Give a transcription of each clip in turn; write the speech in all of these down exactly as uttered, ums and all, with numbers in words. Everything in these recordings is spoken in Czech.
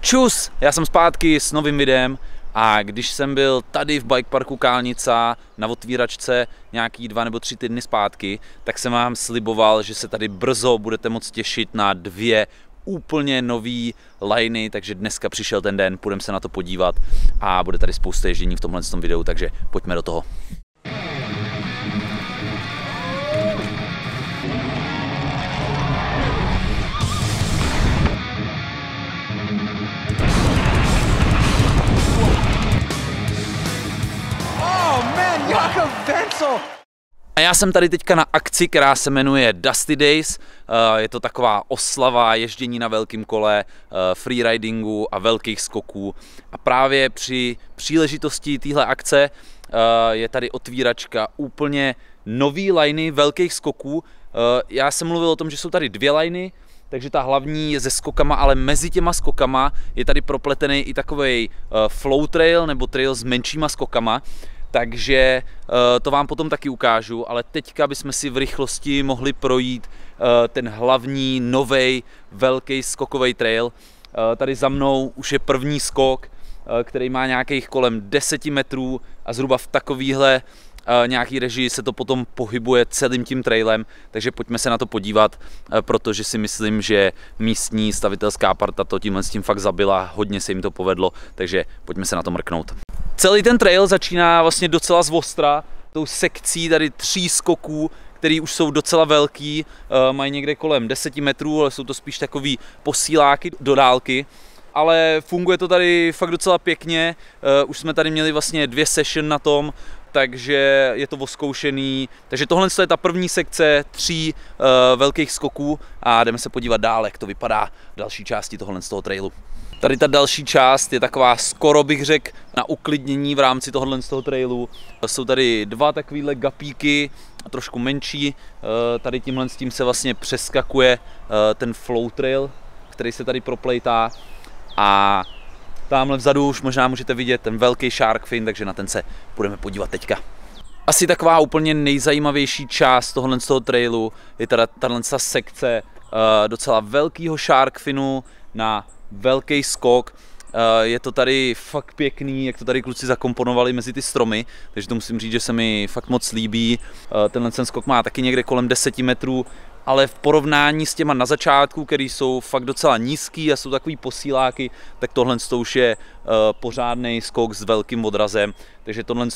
Čus, já jsem zpátky s novým videem a když jsem byl tady v bike parku Kálnica na otvíračce nějaký dva nebo tři týdny zpátky, tak jsem vám sliboval, že se tady brzo budete moct těšit na dvě úplně nový liney, takže dneska přišel ten den, půjdeme se na to podívat a bude tady spousta ježdění v tomhle videu, takže pojďme do toho. A já jsem tady teďka na akci, která se jmenuje Dusty Days. Je to taková oslava ježdění na velkém kole, freeridingu a velkých skoků. A právě při příležitosti téhle akce je tady otvíračka úplně nový liney velkých skoků. Já jsem mluvil o tom, že jsou tady dvě liney, takže ta hlavní je se skokama, ale mezi těma skokama je tady propletený i takovej flow trail nebo trail s menšíma skokama. Takže uh, to vám potom taky ukážu, ale teďka bychom si v rychlosti mohli projít uh, ten hlavní, novej, velký skokový trail. Uh, tady za mnou už je první skok, uh, který má nějakých kolem deseti metrů a zhruba v takovýhle uh, nějaký režii se to potom pohybuje celým tím trailem, takže pojďme se na to podívat, uh, protože si myslím, že místní stavitelská parta to tímhle s tím fakt zabila, hodně se jim to povedlo, takže pojďme se na to mrknout. Celý ten trail začíná vlastně docela zvostra, tou sekcí tady tří skoků, který už jsou docela velký, mají někde kolem deseti metrů, ale jsou to spíš takový posíláky do dálky. Ale funguje to tady fakt docela pěkně, už jsme tady měli vlastně dvě session na tom, takže je to oskoušený. Takže tohle je ta první sekce tří velkých skoků a jdeme se podívat dál, jak to vypadá v další části tohle z toho trailu. Tady ta další část je taková skoro bych řekl na uklidnění v rámci tohohle z toho trailu. Jsou tady dva takovýhle gapíky, trošku menší. Tady tímhle s tím se vlastně přeskakuje ten flow trail, který se tady proplejtá. A tamhle vzadu už možná můžete vidět ten velký shark fin, takže na ten se budeme podívat teďka. Asi taková úplně nejzajímavější část tohohle z toho trailu je teda tahle sekce docela velkého shark finu na velký skok. Je to tady fakt pěkný, jak to tady kluci zakomponovali mezi ty stromy, takže to musím říct, že se mi fakt moc líbí. Tenhle ten skok má taky někde kolem deseti metrů, ale v porovnání s těma na začátku, který jsou fakt docela nízký a jsou takový posíláky, tak tohle už je pořádný skok s velkým odrazem, takže tohle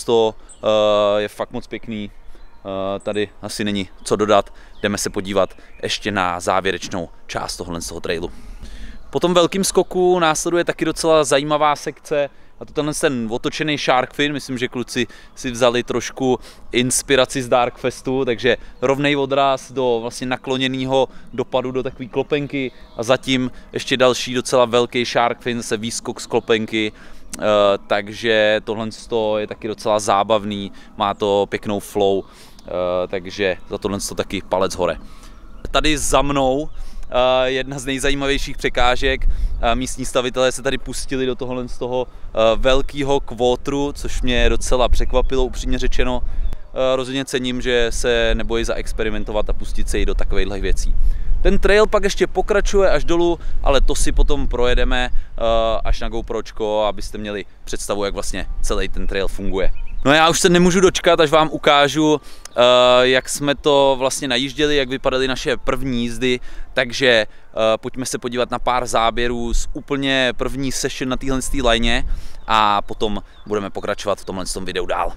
je fakt moc pěkný. Tady asi není co dodat, jdeme se podívat ještě na závěrečnou část tohle z toho trailu. Po tom velkým skoku následuje taky docela zajímavá sekce, a to tenhle ten otočený shark fin, myslím, že kluci si vzali trošku inspiraci z Darkfestu, takže rovnej odraz do vlastně nakloněného dopadu do takové klopenky a zatím ještě další docela velký shark fin se výskok z klopenky, uh, takže tohle je taky docela zábavný, má to pěknou flow, uh, takže za tohle taky palec hore. Tady za mnou Uh, jedna z nejzajímavějších překážek. Uh, místní stavitelé se tady pustili do tohohle z toho uh, velkého kvótru, což mě docela překvapilo, upřímně řečeno. Uh, rozhodně cením, že se nebojí zaexperimentovat a pustit se i do takovýchhle věcí. Ten trail pak ještě pokračuje až dolů, ale to si potom projedeme uh, až na GoPročko, abyste měli představu, jak vlastně celý ten trail funguje. No já už se nemůžu dočkat, až vám ukážu, uh, jak jsme to vlastně najížděli, jak vypadaly naše první jízdy, takže uh, pojďme se podívat na pár záběrů z úplně první session na téhle lině a potom budeme pokračovat v tomhle tom videu dál.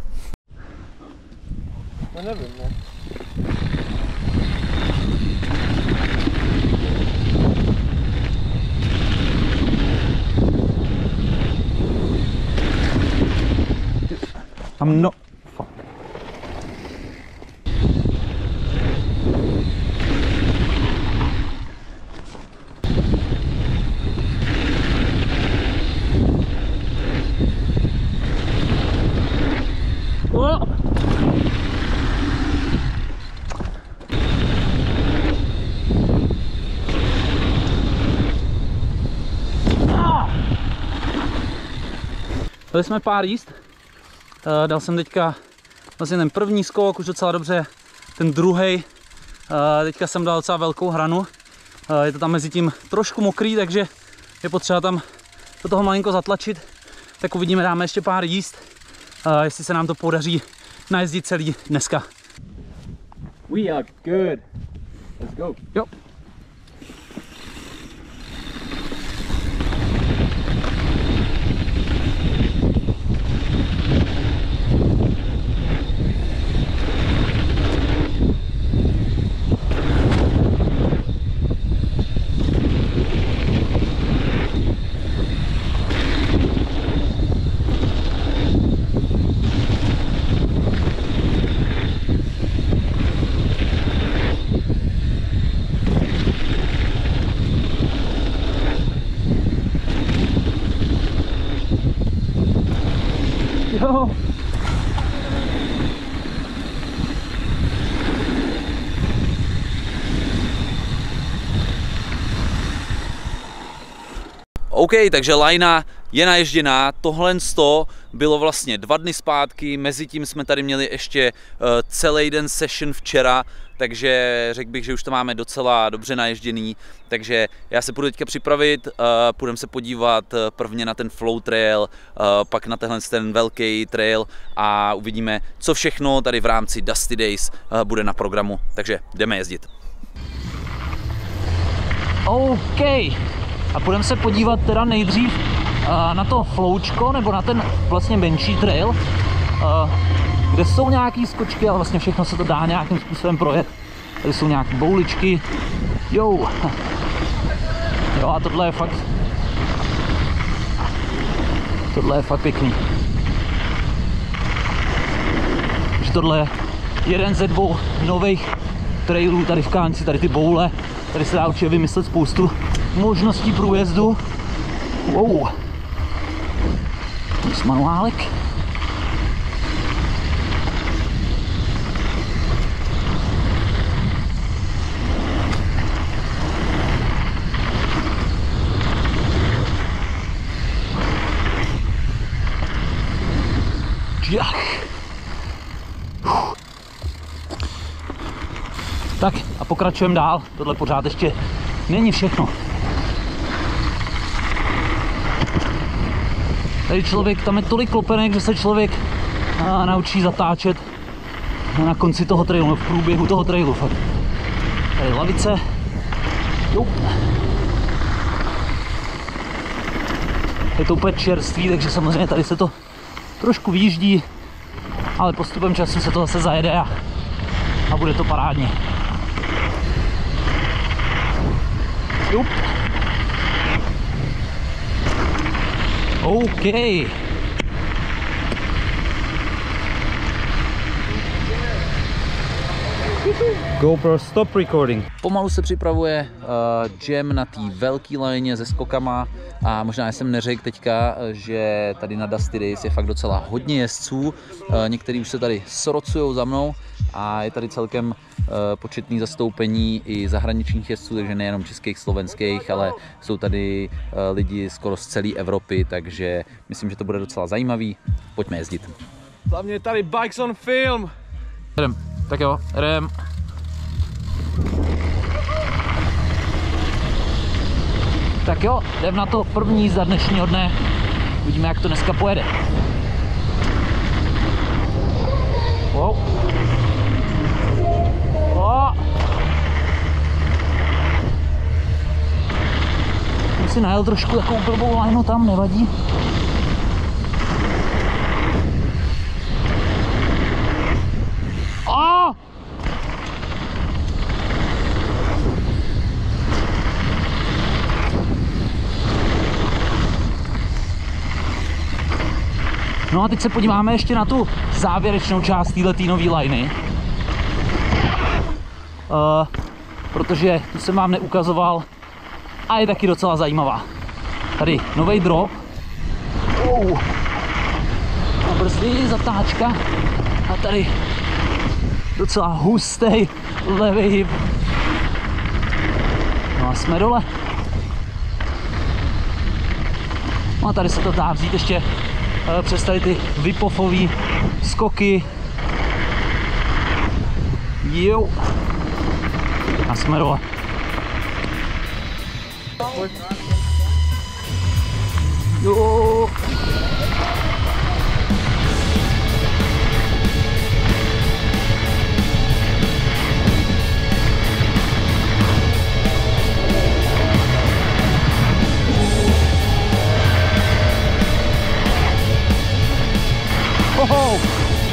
No nevím, ne? I'm not. Fuck. Oh. Dali jsme pár jízd. Dal jsem teďka vlastně ten první skok, už docela dobře, ten druhý. Teďka jsem dal docela velkou hranu. Je to tam mezi tím trošku mokrý, takže je potřeba tam do toho malinko zatlačit, tak uvidíme, dáme ještě pár jízd, uh, jestli se nám to podaří najezdit celý dneska. We are good. Let's go. Jo. Jo. OK, takže lajna je naježděná, tohle bylo vlastně dva dny zpátky, mezi tím jsme tady měli ještě uh, celý den session včera, takže řekl bych, že už to máme docela dobře naježděný, takže já se půjdu teďka připravit, uh, půjdeme se podívat uh, prvně na ten flow trail, uh, pak na tenhle ten velký trail a uvidíme, co všechno tady v rámci Dusty Days uh, bude na programu, takže jdeme jezdit. OK. A půjdeme se podívat teda nejdřív uh, na to floučko, nebo na ten vlastně menší trail, uh, kde jsou nějaký skočky, ale vlastně všechno se to dá nějakým způsobem projet. Tady jsou nějaké bouličky. Jo. Jo, a tohle je fakt... Tohle je fakt pěkný. Takže tohle je jeden ze dvou nových trailů tady v Kánci, tady ty boule. Tady se dá určitě vymyslet spoustu možností průjezdu. Wow. Plus manuálek. Jach. Tak a pokračujeme dál. Tohle pořád ještě není všechno. Tady člověk, tam je tolik klopenek, že se člověk a, naučí zatáčet na konci toho trailu, v průběhu toho trailu. Fakt. Tady lavice. Jo. Je to úplně čerstvý, takže samozřejmě tady se to trošku výjíždí, ale postupem času se to zase zajede a, a bude to parádně. Jup. OK. GoPro stop recording. Pomalu se připravuje uh, jam na té velké lajně se skokama a možná jsem neřekl teďka, že tady na Dusty Days je fakt docela hodně jezdců. Uh, některý už se tady srocujou za mnou a je tady celkem uh, početný zastoupení i zahraničních jezdců, takže nejenom českých, slovenských, ale jsou tady uh, lidi skoro z celé Evropy, takže myslím, že to bude docela zajímavý. Pojďme jezdit. Hlavně tady Bikes on Film. Jdem. Tak jo, jdem. Tak jo, jdem na to první jízda dnešního dne. Uvidíme, jak to dneska pojede. Wow. Oh. Jsem si najel trošku takovou blbou lajnu tam, nevadí. Oh. No a teď se podíváme ještě na tu závěrečnou část této nové lajny. Uh, protože tu jsem vám neukazoval a je taky docela zajímavá. Tady nový drop. Oh. A brzdy, zatáčka. A tady docela hustý levý hyb. No a jsme dole. No a tady se to dá vzít ještě přes tady ty whip-offový skoky. Jo. A jsme dole. Jo. Oho.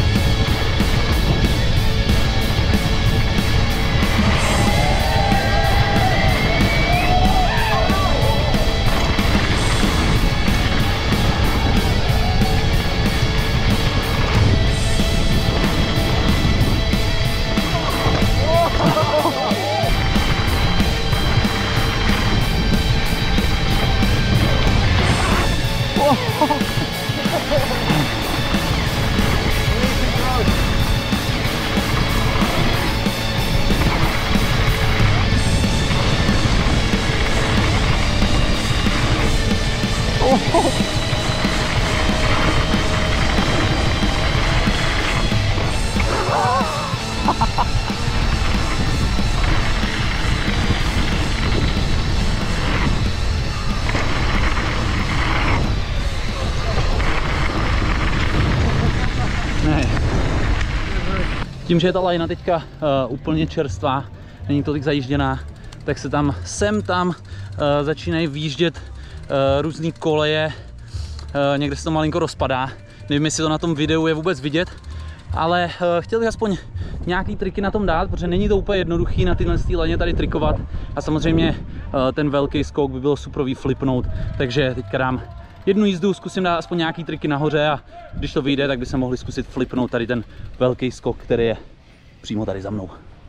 Ne. Tím, že je ta lajna teďka uh, úplně čerstvá, není tolik zajížděná, tak se tam sem tam uh, začínají výjíždět uh, různý koleje, uh, někde se to malinko rozpadá. Nevím, jestli to na tom videu je vůbec vidět, ale uh, chtěl bych aspoň nějaký triky na tom dát, protože není to úplně jednoduchý na tyhle lajně tady trikovat a samozřejmě uh, ten velký skok by bylo suprový flipnout, takže teďka dám jednu jízdu, zkusím dát aspoň nějaký triky nahoře a když to vyjde, tak by se mohli zkusit flipnout tady ten velký skok, který je přímo tady za mnou.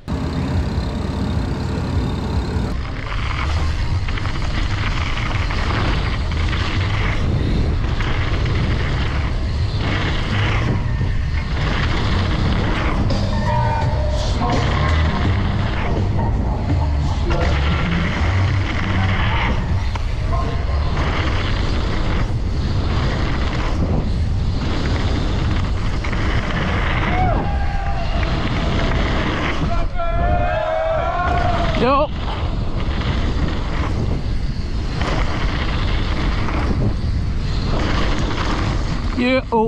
Jo. Jo.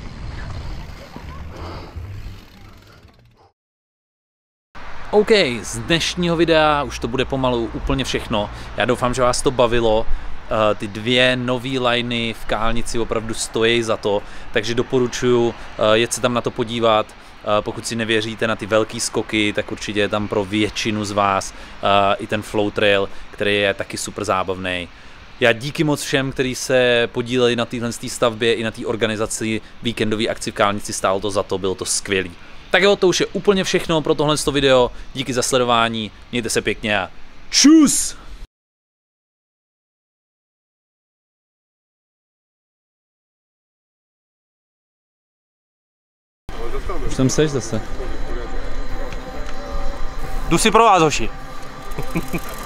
OK, z dnešního videa už to bude pomalu úplně všechno. Já doufám, že vás to bavilo. Ty dvě nové lajny v Kálnici opravdu stojí za to, takže doporučuji jet se tam na to podívat. Pokud si nevěříte na ty velké skoky, tak určitě je tam pro většinu z vás i ten flow trail, který je taky super zábavný. Já díky moc všem, kteří se podíleli na téhle stavbě i na té organizaci víkendové akci v Kálnici, stálo to za to, bylo to skvělý. Tak jo, to už je úplně všechno pro tohle video. Díky za sledování, mějte se pěkně a čus! Už tam seš zase. Jdu si pro vás, hoši.